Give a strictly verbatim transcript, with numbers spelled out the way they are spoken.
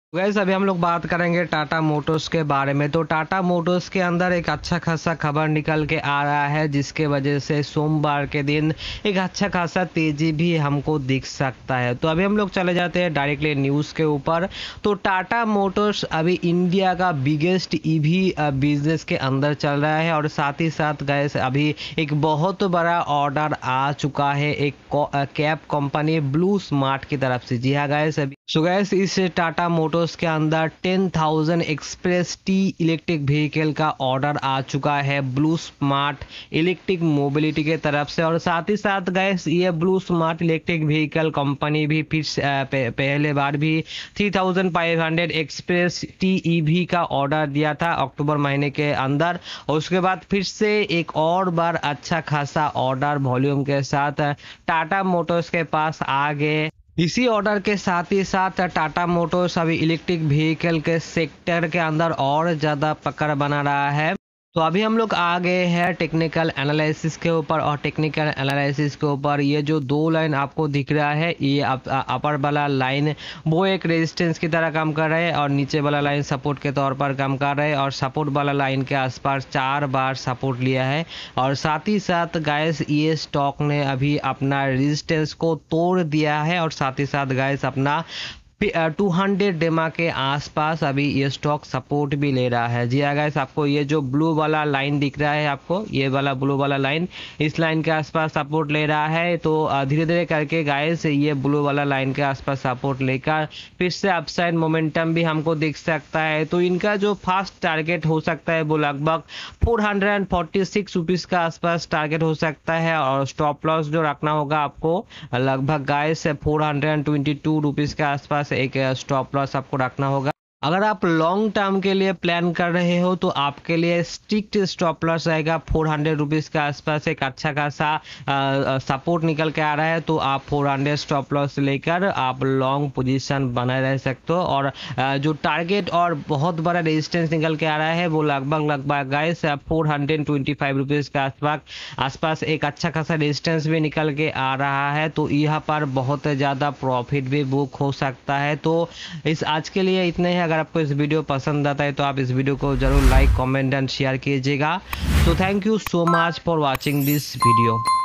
Gas अभी हम लोग बात करेंगे टाटा मोटर्स के बारे में। तो टाटा मोटर्स के अंदर एक अच्छा खासा खबर निकल के आ रहा है, जिसके वजह से सोमवार के दिन एक अच्छा खासा तेजी भी हमको दिख सकता है। तो अभी हम लोग चले जाते हैं डायरेक्टली न्यूज़ के ऊपर। तो टाटा मोटर्स अभी इंडिया का बिगेस्ट ईवी बिजनेस के अंदर चल रहा है, और साथ ही साथ गैस अभी एक बहुत बड़ा ऑर्डर आ चुका है एक कैब कंपनी ब्लू स्मार्ट की तरफ से। जी हाँ गैस, अभी सो गैस इस टाटा मोटर्स के अंदर ten thousand Xpres T electric vehicle का ऑर्डर आ चुका है ब्लू स्मार्ट इलेक्ट्रिक मोबिलिटी के तरफ से। और साथ ही साथ गैस ये BluSmart electric vehicle company भी फिर पहले बार भी three thousand five hundred Xpres T EV का ऑर्डर दिया था अक्टूबर महीने के अंदर, और उसके बाद फिर से एक और बार अच्छा खासा ऑर्डर वॉल्यूम के साथ टाटा मोटर्स के पास आ गए। इसी ऑर्डर के साथ ही साथ टाटा मोटर्स अभी इलेक्ट्रिक व्हीकल के सेक्टर के अंदर और ज़्यादा पकड़ बना रहा है। तो अभी हम लोग आ गए हैं टेक्निकल एनालिसिस के ऊपर, और टेक्निकल एनालिसिस के ऊपर ये जो दो लाइन आपको दिख रहा है, ये अपर वाला लाइन वो एक रेजिस्टेंस की तरह काम कर रहा है, और नीचे वाला लाइन सपोर्ट के तौर पर काम कर रहा है। और सपोर्ट वाला लाइन के आसपास चार बार सपोर्ट लिया है, और साथ ही साथ गाइस ये स्टॉक ने अभी अपना रेजिस्टेंस को तोड़ दिया है, और साथ ही साथ गाइस अपना टू हंड्रेड डेमा के आसपास अभी ये स्टॉक सपोर्ट भी ले रहा है। जी गाइस, आपको ये जो ब्लू वाला लाइन दिख रहा है, आपको ये वाला ब्लू वाला लाइन, इस लाइन के आसपास सपोर्ट ले रहा है। तो धीरे धीरे करके गाइस ये ब्लू वाला लाइन के आसपास सपोर्ट लेकर फिर से अपसाइड मोमेंटम भी हमको दिख सकता है। तो इनका जो फास्ट टारगेट हो सकता है वो लगभग four hundred forty six rupees का आसपास टारगेट हो सकता है, और स्टॉप लॉस जो रखना होगा आपको लगभग guys four hundred twenty two rupees के आसपास एक स्टॉप लॉस आपको रखना होगा। अगर आप लॉन्ग टर्म के लिए प्लान कर रहे हो तो आपके लिए स्ट्रिक्ट स्टॉप लॉस रहेगा फोर हंड्रेड रुपीज़ के आसपास। एक अच्छा खासा सपोर्ट निकल के आ रहा है, तो आप फोर हंड्रेड स्टॉप लॉस लेकर आप लॉन्ग पोजीशन बनाए रह सकते हो। और आ, जो टारगेट और बहुत बड़ा रेजिस्टेंस निकल के आ रहा है वो लगभग लगभग guys four hundred twenty five rupees के आसपास आसपास एक अच्छा खासा रेजिस्टेंस भी निकल के आ रहा है। तो यहाँ पर बहुत ज़्यादा प्रॉफिट भी बुक हो सकता है। तो इस आज के लिए इतने ही। अगर आपको इस वीडियो पसंद आता है तो आप इस वीडियो को जरूर लाइक कमेंट एंड शेयर कीजिएगा। तो thank you so much for watching this video.